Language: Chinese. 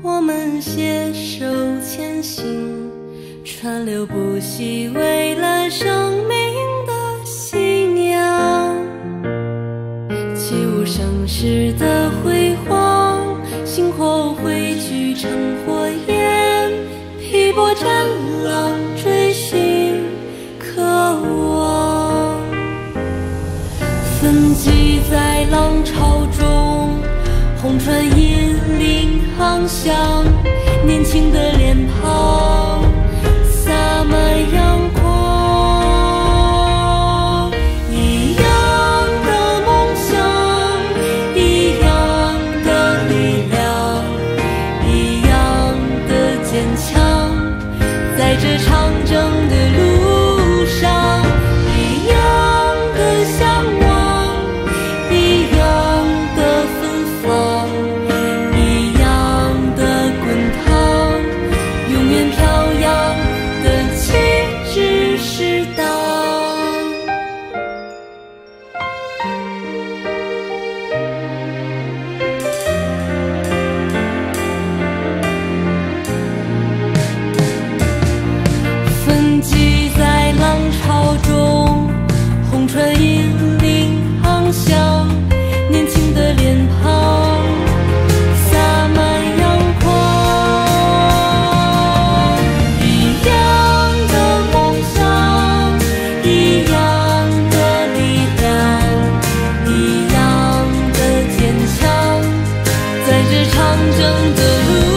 我们携手前行，川流不息，为了生命的信仰。起舞盛世的辉煌，星火汇聚成火焰，劈波斩浪，追寻渴望。奋楫在浪潮中，红船引领航向，年轻的脸庞洒满阳光。一样的梦想，一样的力量，一样的坚强，在这长征的路上，一样的向往，一样的芬芳，一样的滚烫，永远飘扬的旗帜是党。奋楫在浪潮中，红船引领航向，年轻的脸庞洒满阳光。一样的梦想，一样的力量，一样的坚强，在这长征的路